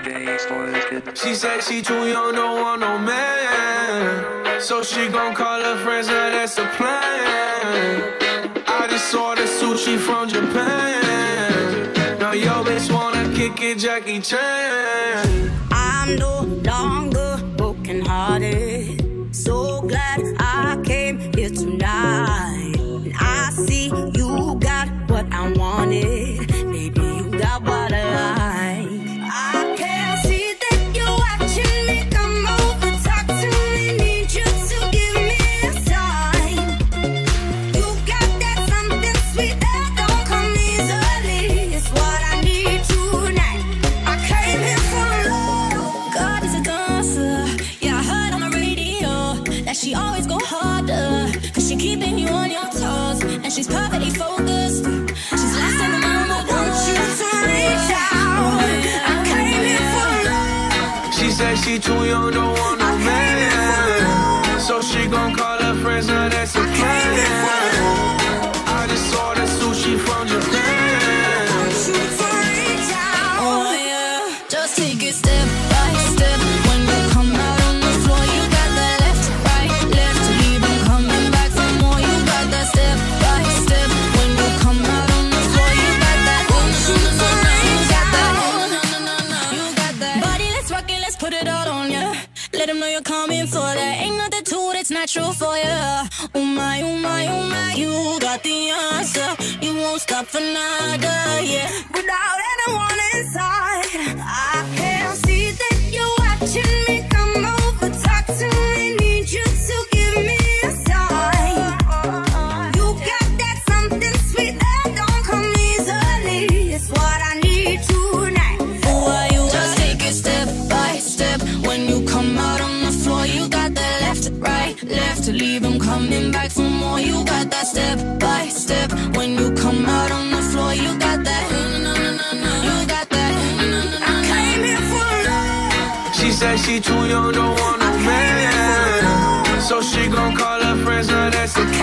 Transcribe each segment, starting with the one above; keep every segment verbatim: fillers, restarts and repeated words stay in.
She said she too young, don't want no man, so she gon' call her friends, now that's the plan. I just ordered sushi from Japan. Now yo bitch wanna kick it, Jackie Chan. I'm no longer broken hearted, so glad I came here tonight. And I see you got what I wanted, baby, you got what I like. I can see that you're watching me come over, talk to me, need you to give me a sign. You got that something sweet that don't come easily, it's what I need tonight. I came here for love. God is a dancer, yeah, I heard on the radio that she always go harder, cause she keeping you on your toes, and she's perfectly focused. She's last in the moment. I want you to reach out. I came here for love. She said she too young, don't want no man, so she gon' call her friends, now that's a plan. I just ordered sushi from Japan. I want you to reach out. Oh yeah, just take it step by step. When you come out on the floor, you got that left, right, left. Leave 'em coming back for more. You got that step by step. When you come out on the floor, you got that. Oh no no no no, you got that. Oh no no no no, you got that. Body, let's rock it, let's put it all on ya. Let 'em know you're coming for that. Ain't nothing to it, it's natural for ya. Oh my, oh my, oh my, you got the answer. You won't stop for nada, yeah. Without anyone inside, I can see that you're watching me come over, talk to me, need you to give me a sign. You got that something sweet that don't come easily, it's what I need tonight. Who are you? Just take it step by step. When you come out on the floor, you got that left, right, left. To leave 'em coming back for more. You got that step by step. When you come out on the floor, you got that. No, no, no, no, no. You got that. No, no, no, I no. came here for love. She said she too young, don't want no man, so she gon' call her friends, now that's the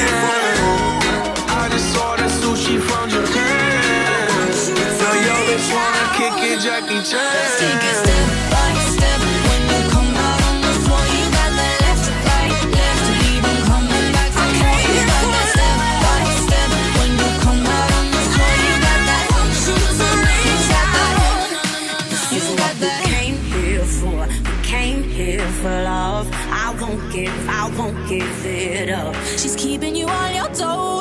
plan. I just ordered sushi from Japan. Now yo bitch wanna kick it, Jackie Chan. Just take it step by step. When you come out on the floor, you got that left, right, left. To leave 'em coming back for more. You got that step by step. When you come out on the floor, you got that. Oh no no no no, you got that. Oh no no no no, you got that. Came here for, we came here for love. I won't give, I won't give it up. She's keeping you on your toes.